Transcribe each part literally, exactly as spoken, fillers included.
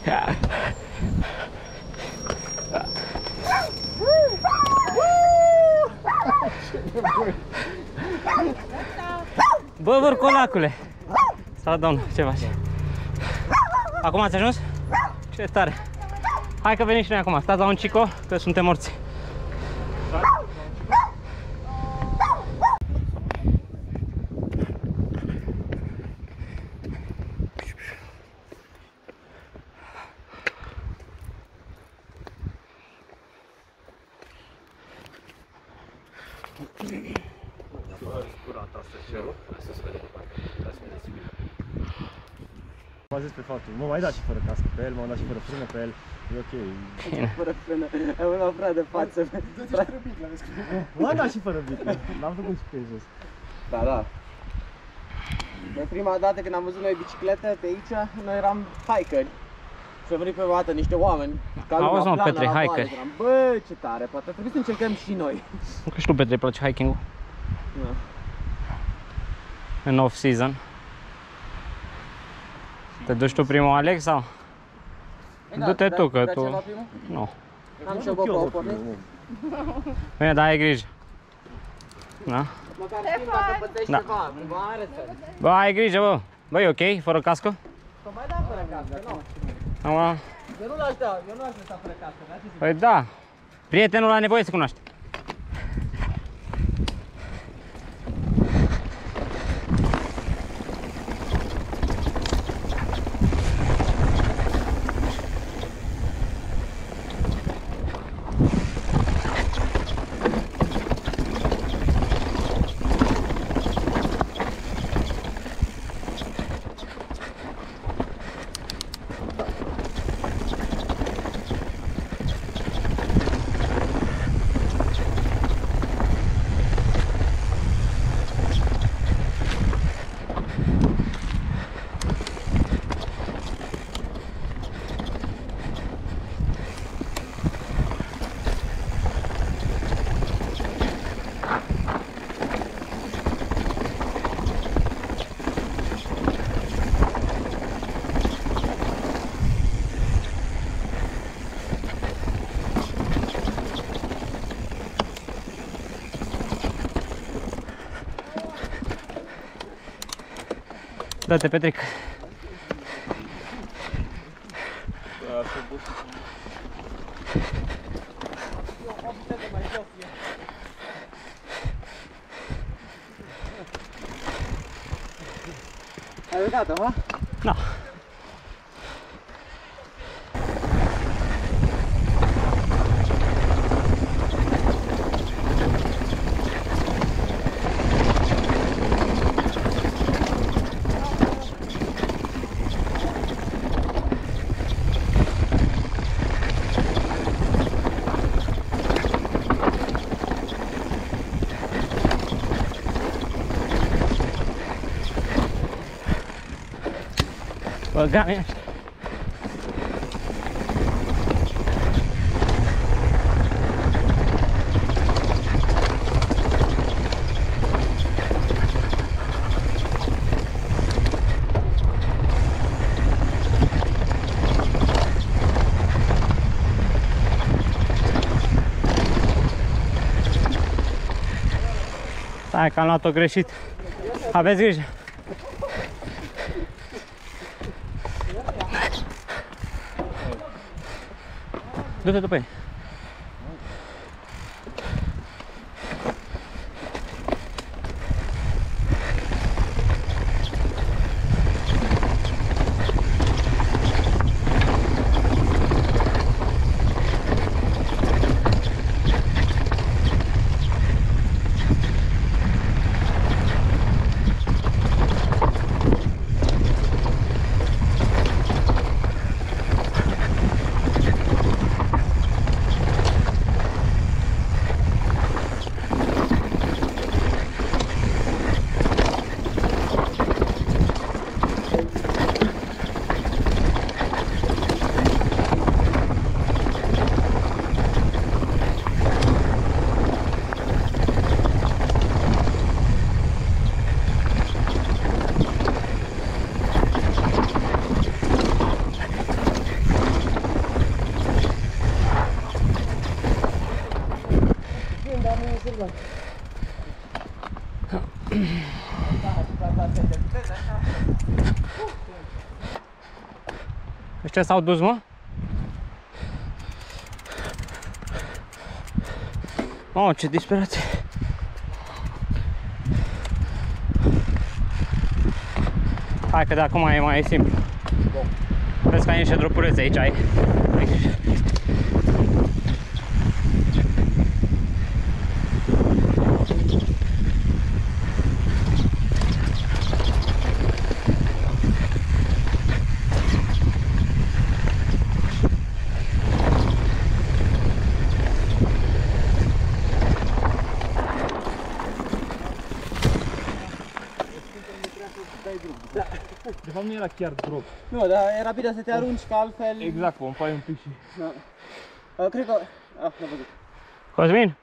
Bă, vârcolacule! Sau domnul, ce faci? Acum ați ajuns? Ce tare! Hai că venim și noi acum, stați la un cico, că suntem morți. M-a zis pe faptul, mă mai dat și fără cască pe el, m-am dat și fără frână pe el, e ok. Fără frână, ai una prea de față. Dă-ți și fără bic, l-am zis. M-am dat și fără bic, l-am făcut și pe jos. Da, da. De prima dată când am văzut noi biciclete pe aici, noi eram hikeri. Și au venit pe o dată niște oameni. Auzi mă, Petre, hikeri. Bă, ce tare, poate trebuie să încercăm și noi. Nu că și tu, Petre, îi place hiking-ul? Da. În off-season. Te duci tu primul, Alex, sau? Du-te tu, că tu... Nu. Am și eu GoPro pornit. Bine, dar ai grijă. Da? Măcar știm dacă pătești ceva, cumva are să. Bă, ai grijă, bă. Bă, e ok, fără cască? Păi mai da fără cască, nu. Acum... Eu nu l-aș da, eu nu aș lăsa fără cască, da? Păi da. Prietenul are nevoie să cunoaște. Dă-te, Petric. Ai uitat-o, ha? Da. Băga-mi așa. Stai că am luat-o greșit. Aveți grijă. Du-te după ei. mă. Ăștia s-au dus, mă? Mamă, ce disperație! Hai că de acum e mai simplu. Vezi că ai niște dropulețe aici, ai. Ai grijă. De fapt nu era chiar drop. Nu, dar era bine să te arunci, că altfel... Exact, pompai un pic și... Da. Uh, cred că... Ah, n-am văzut. Cosmin?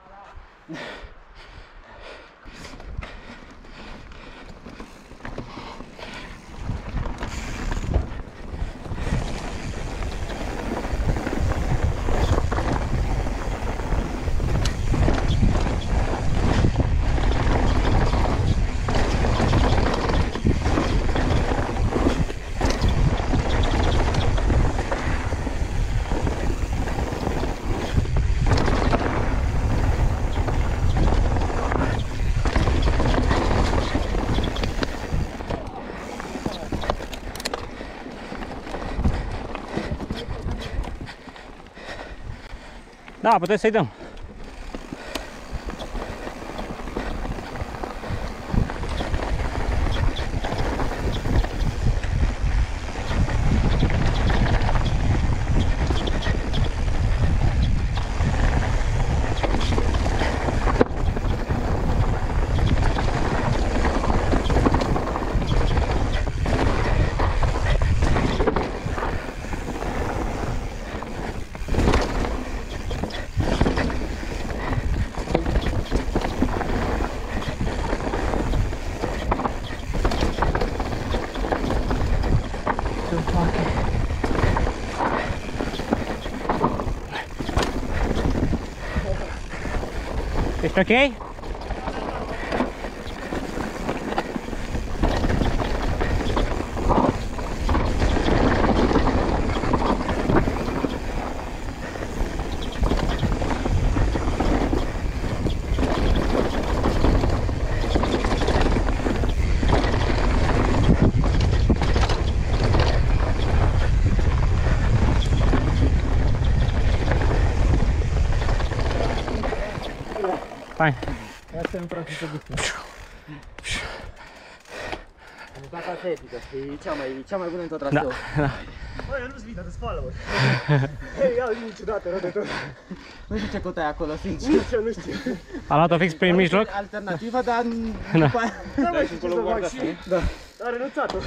Da, putem să-i dăm. Ești ok? Hai. Asta e un practic să gustă. Mutata asta e epică, e cea mai, cea mai bună în tot traseul. Da, da. Băi, eu nu-s vina, te spală, bă. Iau linii ciudate, rău de tot. Nu știu ce cotă ai acolo, sincer. Nu știu, nu știu. A luat-o fix prin mijloc? Alternativa, dar Da. după aia... Da, mai știu ce să fac și... Da. A renunțat-o.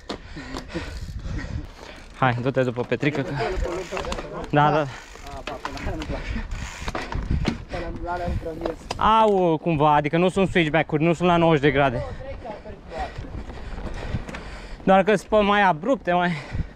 Hai, du-te după Petrică. Că... Da, da. Au, cumva, adică nu sunt switchback-uri, nu sunt la nouăzeci de grade. Doar că sunt mai abrupte, mai...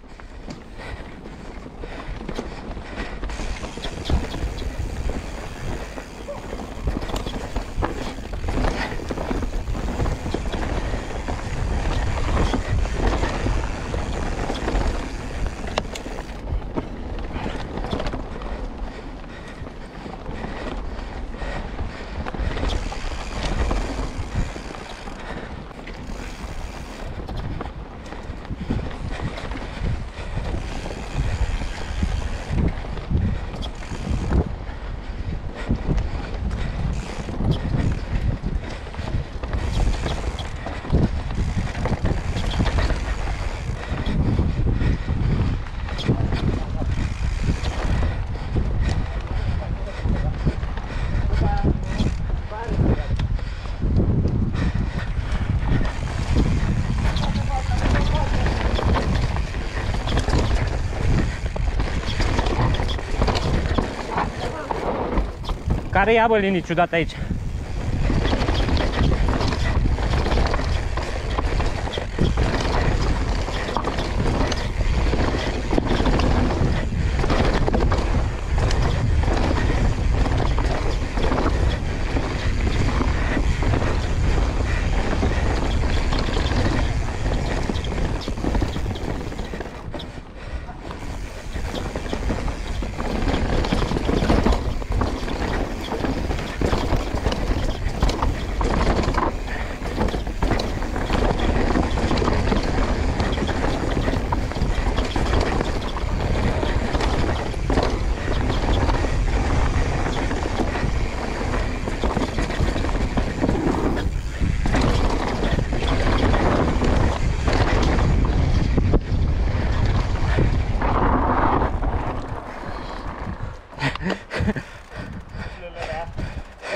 Care ia, bă, linii ciudate aici?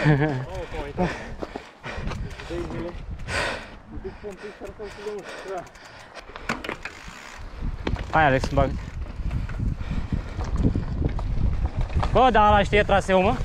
Hai, Alex, bag. Bă, dar ăla știe traseul, mă?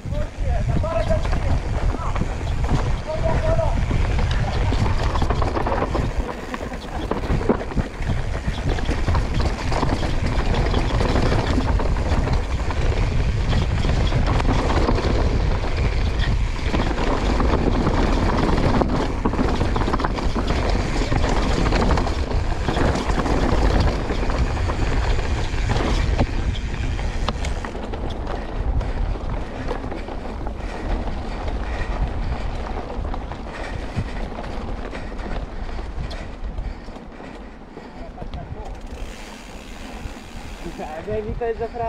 Aveai viteză prea...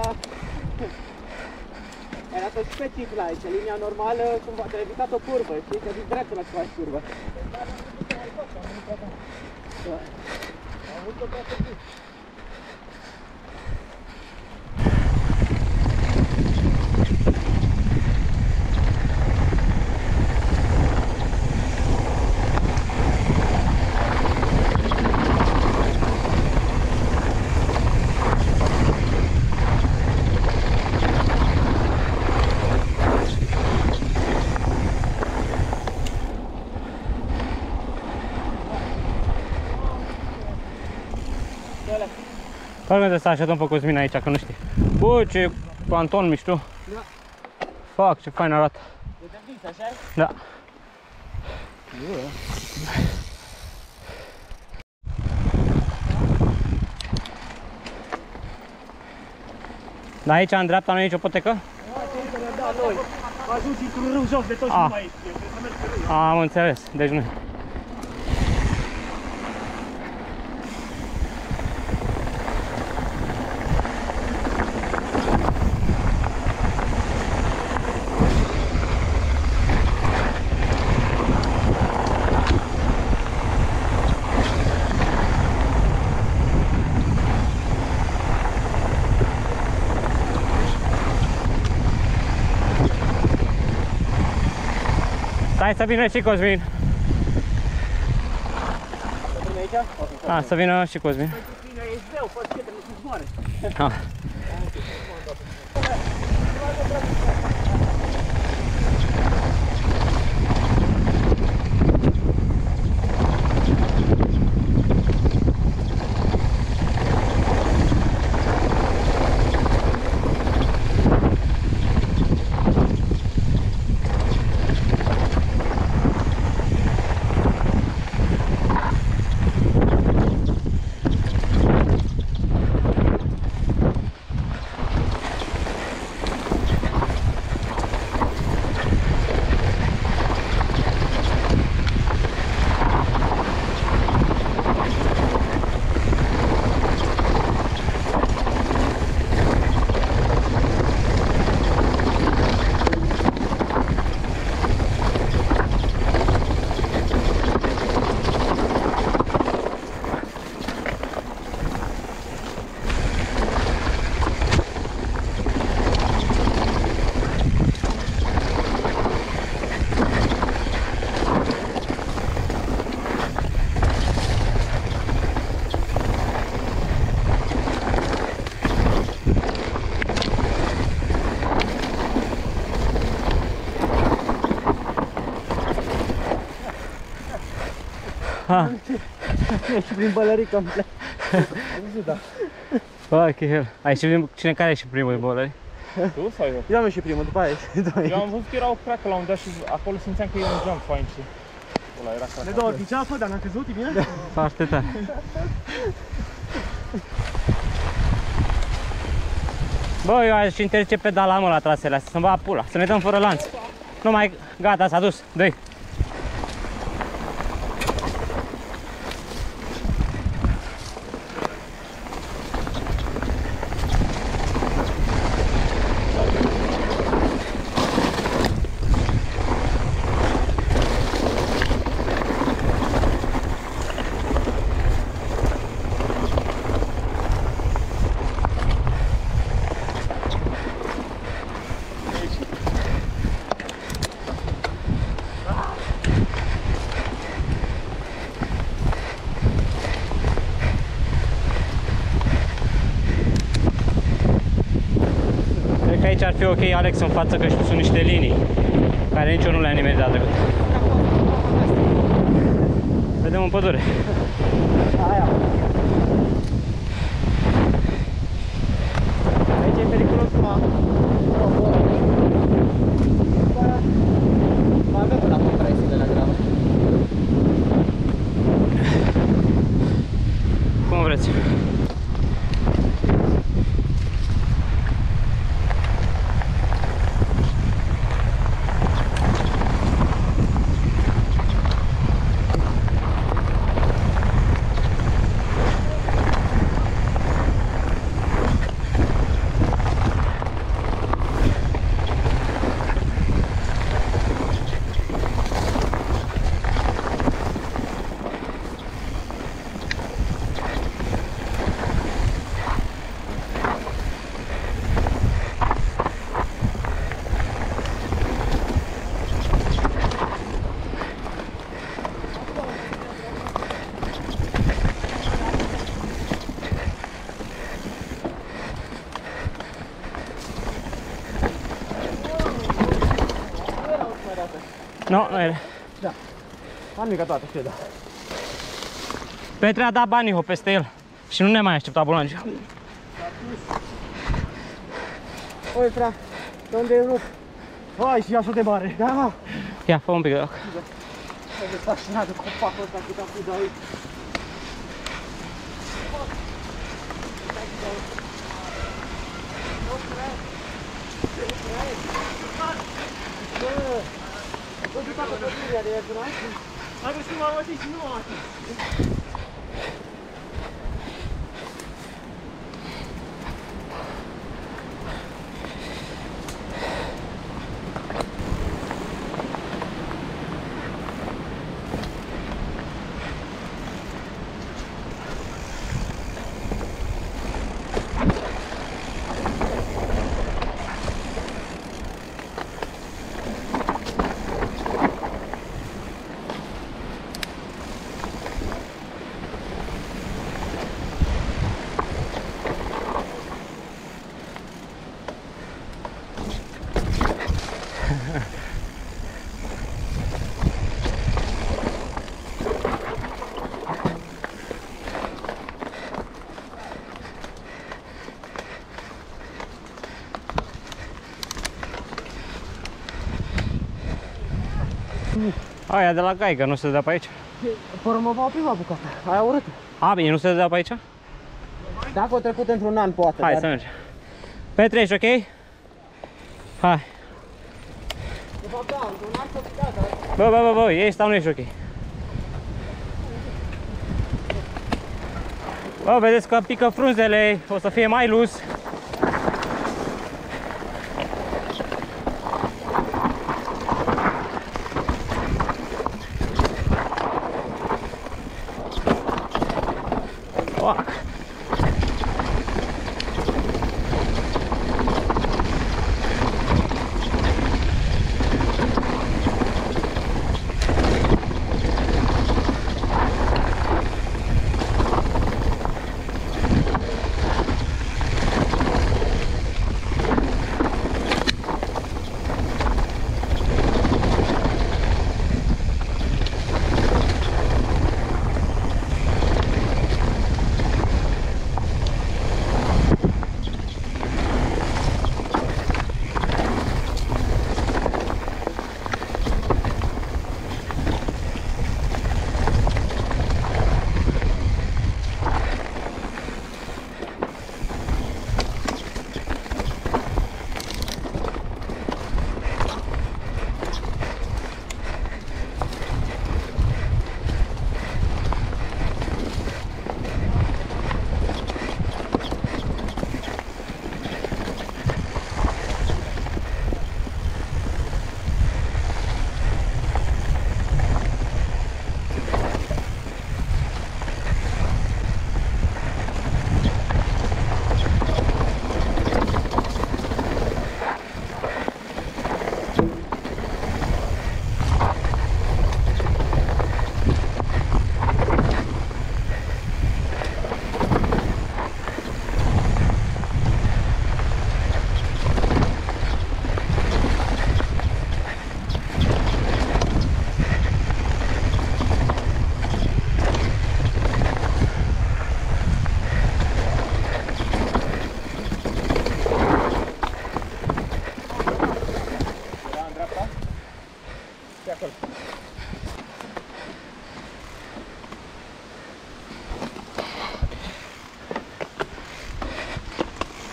Era tot specific la aici, linia normală, cumva, te-ai evitat o curvă, știi? Te-ai dus dreptul la să faci curvă. Am avut o toată zi. Parcă trebuie să așteptăm pe Cosmin aici, că nu știi. Bă, ce panton mișto. Da. Fac, ce fain arată. E de vis, așa? Da. Dar aici, în dreapta, nu e nicio potecă? Da, noi. Ajungi într-un râu jos de tot și nu mai e. Trebuie să mergi pe râu. Am înțeles, deci nu. Hai să vină și Cosmin. Să vină aici? Ok. A, să vină și Cosmin. Bine, e zeu, poți că trebuie să zboare. Ah. Ha. Și prin bălării complet. Am văzut, da. Bă, ce hell. Ai și cine care e și primul bălări? Tu sau eu? Eu am ieșit primul, după aia ieșit. Eu am văzut că era o cracă la un dat și acolo simțeam că e un jump fain și... Ăla era cracă. De două ori picea apă, dar n-am căzut, e bine? Foarte tare. Bă, eu aș interzice pedala, mă, la trasele astea, să-mi va pula, să ne dăm fără lanț. Nu mai, gata, s-a dus, dă-i. aici ar fi ok, Alex, în față, că sunt niște linii care nici eu nu le-am nimerit de trecut. Vedem în pădure. Aia. Aici e periculos, ma. Mai avem până acum presiile la gravă. Cum vreți. Nu, nu era. Da. Am mica toată, știu, da. Petre a dat banii peste el și nu ne mai aștepta bulanci. Oi, fra, de unde e rup? Hai, și așa de mare. Da, mă. Ia, fă un pic de loc. Trebuie să fascinat de copacul ăsta cât am pus de aici. Hai că știu, m-am atins și nu m-am atins. Aia de la Gaiga, nu se dă pe aici? Pormova prima bucată, aia urâtă. A, bine, nu se dă pe aici? Dacă o trecut într-un an, poate. Hai dar... să mergem. Petre, ești ok? Hai. De fapt, da, într-un an s-o putea, dar... Bă, bă, bă, bă, ești sau nu ești ok? Bă, vedeți că pică frunzele, o să fie mai lus.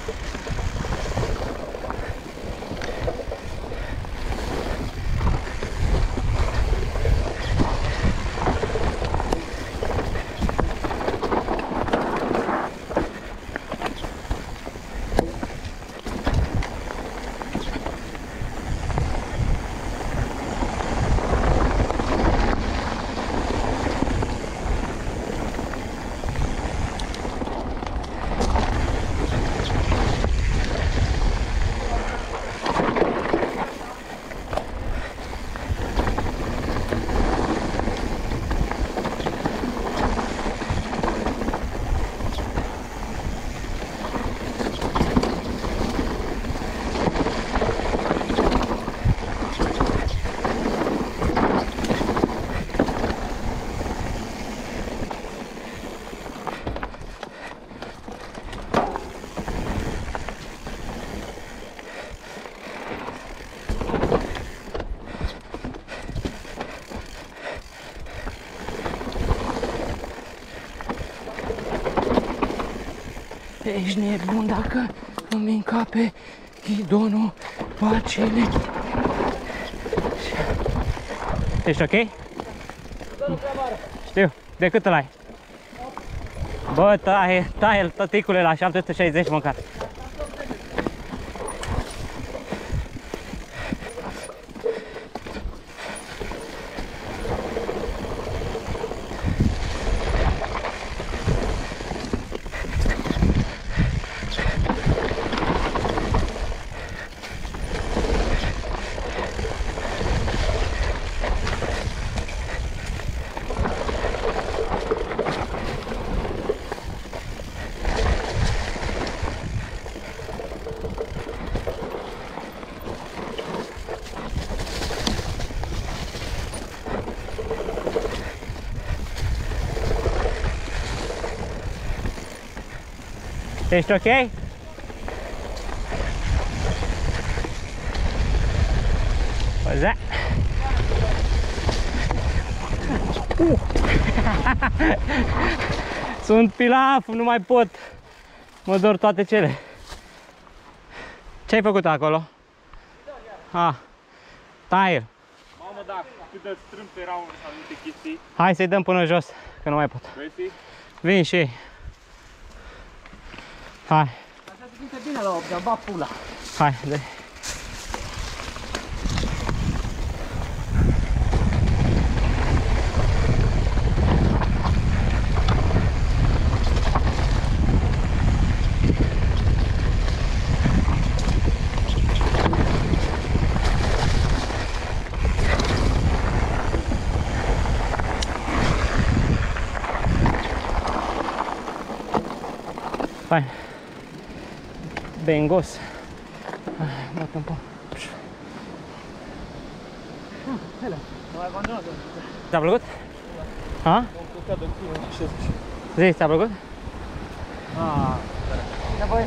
Ești nebun dacă îmi încape ghidonul pacele. Ești ok? Știu. De cât îl ai? Bă, taie, taie-l, tăticule, la șapte sute șaizeci măcar. Ești ok? Păzea! Uh. Sunt pilaf, nu mai pot. Mă dor toate cele. Ce ai făcut acolo? Ah, taie. Mamă, da, cât de strâmte erau în anumite chestii. Hai să-i dăm până jos, că nu mai pot. Vrei? Vin și ei. Hai. Așa se simte bine la opt, am bat pula. Hai, dă. Fain. Bengos. Bate un po'. Ți-a plăcut? Ha? Zi, ți-a plăcut? Ah, bine voi.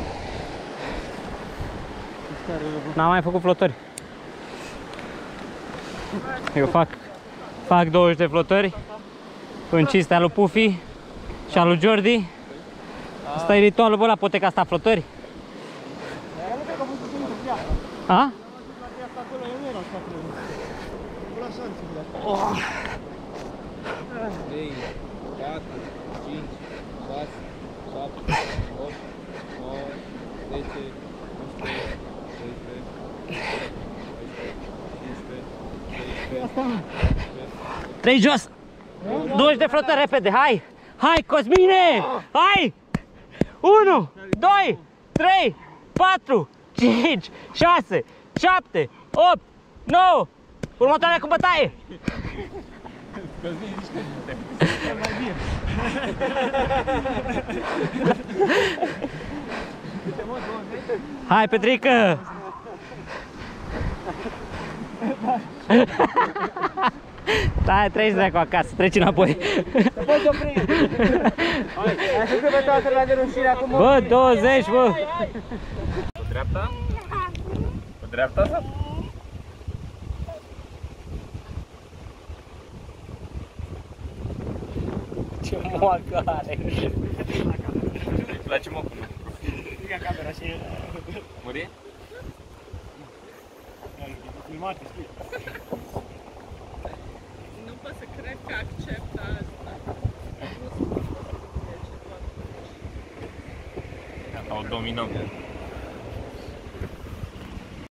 N-am mai făcut flotări. Eu fac fac douăzeci de flotări în cinstea lui Pufi și a lui Jordi. Asta e ritualul, bă, la poteca asta flotări. A? Oh. trei, patru, cinci, șase, șapte, opt, nouă, zece, unsprezece, doisprezece, cincisprezece, șaisprezece. Trei jos! douăzeci de flotări, repede, hai! Hai, Cosmine! Hai! unu, doi, trei, patru, cinci, șase, șapte, opt, nouă! Următoarea cu bătaie! Hai, Petrică! Stai, treci dracu acasă, treci înapoi. Te poți opri. Hai să câte toate la de rușire acum. Bă, douăzeci, bă! Pe dreapta? Pe dreapta sau? Ce moacă are! Îi place mocul, nu? striga camera și... Muri? Filmate, știi? Nu pot să cred că acceptă asta. Gata, o dominăm.